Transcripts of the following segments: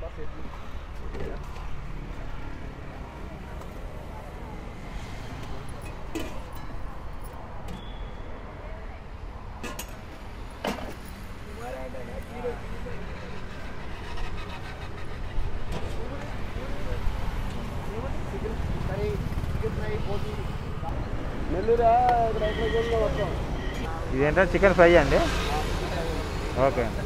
ఇదేంటంటే chicken fry అండి. Okay అండి.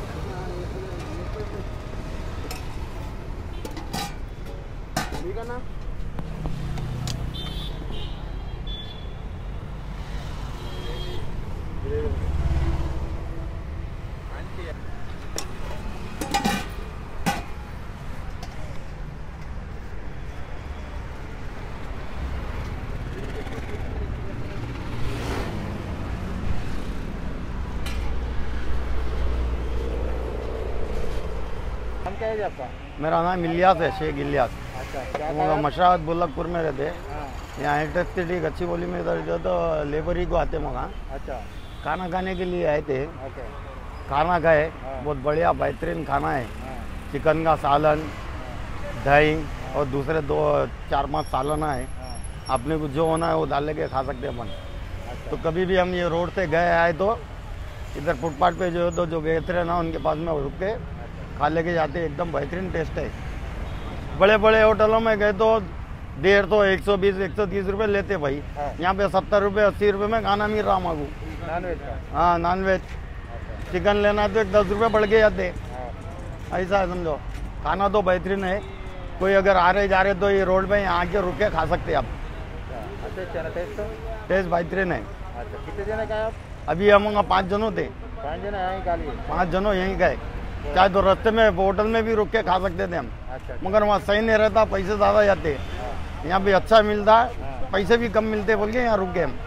क्या है आपका? मेरा नाम इलियास है, शेख इलियास। अच्छा, मशरावत बुल्लकपुर में रहते। यहाँ इलेक्ट्रिसिटी अच्छी बोली में इधर जो तो लेबर ही को आते मगा। अच्छा, खाना खाने के लिए आए थे। ओके। खाना खाए, बहुत बढ़िया बेहतरीन खाना है। चिकन का सालन, दही और दूसरे 2-4-5 सालन है। अपने को जो होना है वो डाल के खा सकते हैं अपन। तो कभी भी हम ये रोड से गए आए तो इधर फुटपाथ पे जो गए थे ना, उनके पास में रुक के खा लेके जाते। एकदम बेहतरीन टेस्ट है। बड़े बड़े होटलों में गए तो 150, 120, 130 रुपये लेते भाई। यहाँ पे 70 रुपये 80 रुपये में खाना मिल रहा मांगू। नॉनवेज का? हाँ, नॉनवेज। चिकन लेना तो 10 रुपये बढ़ के जाते। ऐसा है समझो। खाना तो बेहतरीन है। कोई अगर आ रहे जा रहे तो ये रोड पे यहाँ आके रुक के खा सकते आप। अच्छा, टेस्ट बेहतरीन है। अच्छा, कितने जने का आप? अभी हम 5 जनों थे। 5 जने यहीं खा लिए? 5 जनों यहीं गए। चाहे तो रास्ते में होटल में भी रुक के खा सकते थे हम। अच्छा, मगर वहाँ सही नहीं रहता, पैसे ज़्यादा जाते। यहाँ पे अच्छा मिलता है, पैसे भी कम मिलते बोल के यहाँ रुक गए हम।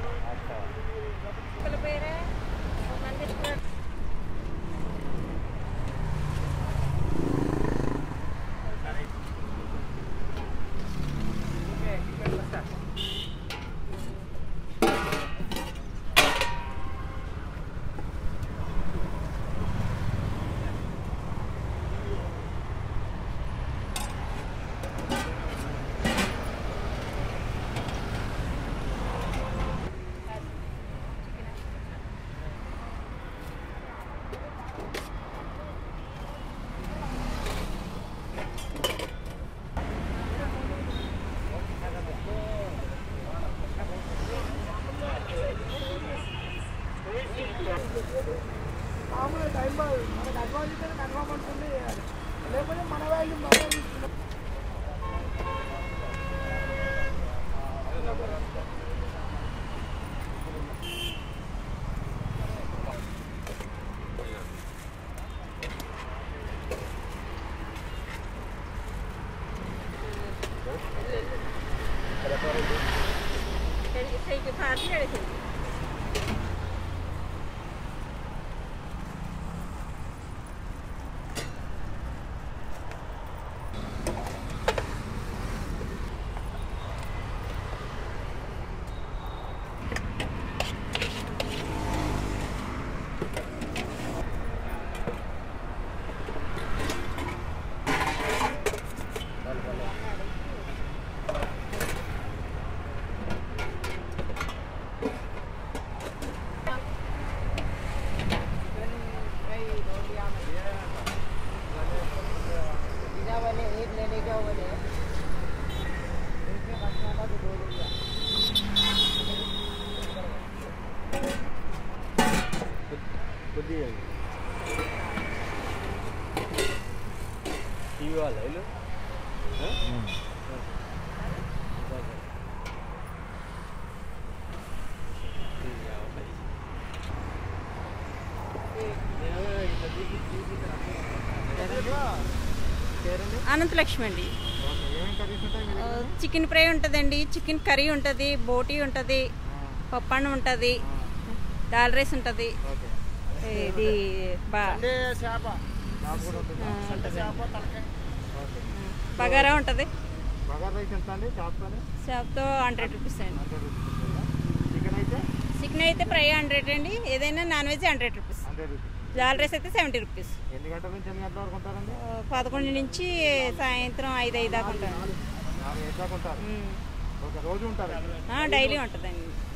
అనంత లక్ష్మి అండి. చికెన్ ఫ్రై ఉంటుందండి, చికెన్ కర్రీ ఉంటుంది, బోటీ ఉంటుంది, పప్పన్నం ఉంటుంది, దాల్ రైస్ ఉంటుంది, ఇది బగారా ఉంటుంది. షాప్తో 100 రూపీస్ అండి. చికెన్ అయితే ఫ్రై 100 అండి, ఏదైనా నాన్ వెజ్ 100 రూపీస్. రూపీస్. దాల్ రైస్ అయితే 70 రూపీస్. ఎన్ని గంటల నుంచి ఎన్ని గంటల వరకు ఉంటారండి? 11 నుంచి సాయంత్రం 5 దాకా ఉంటాను. 4 దాకా ఉంటారు. ఓకే, రోజు ఉంటారు? డైలీ ఉంటుందండి.